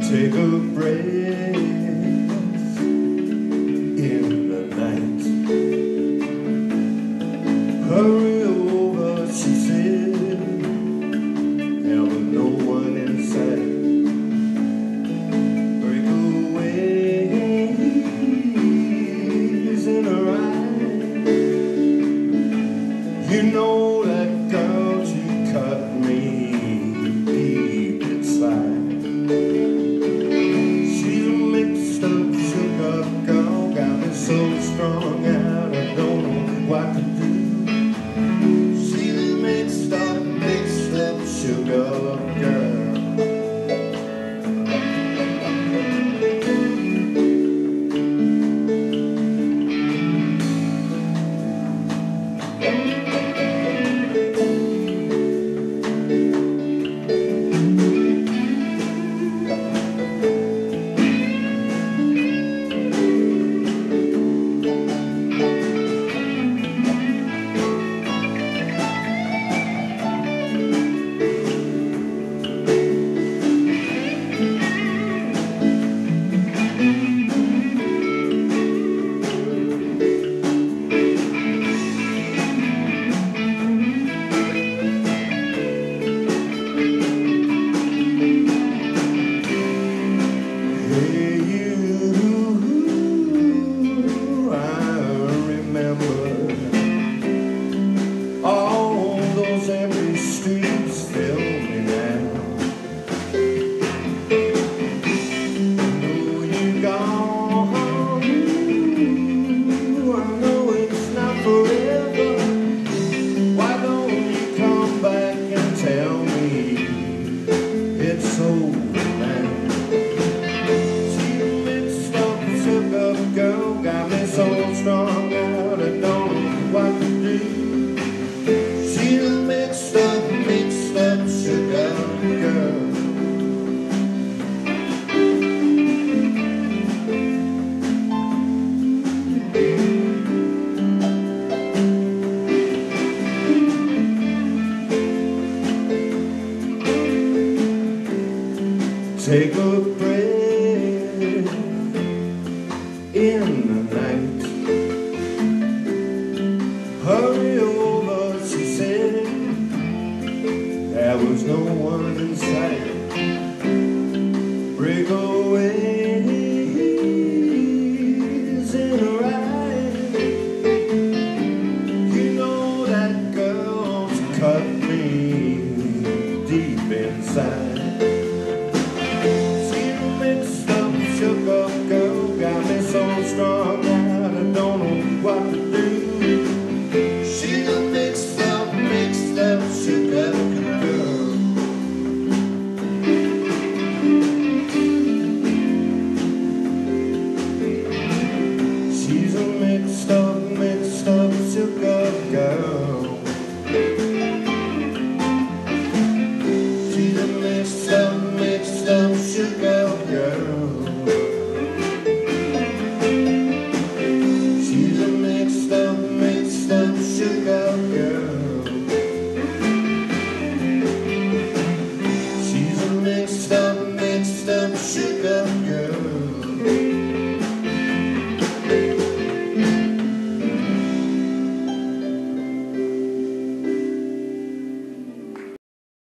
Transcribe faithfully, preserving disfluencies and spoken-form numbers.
Take a breath in the night. Hurry over, she said. There was no one in sight. Breakaways in her eyes. You know that girl, she cut me deep inside. So strong out, I don't know what to do. She's a mixed up, mixed up sugar girl. So strong out, I don't know what to do. She's a mixed up, mixed up sugar girl. Take a breath in the night. Hurry over, she said. There was no one inside.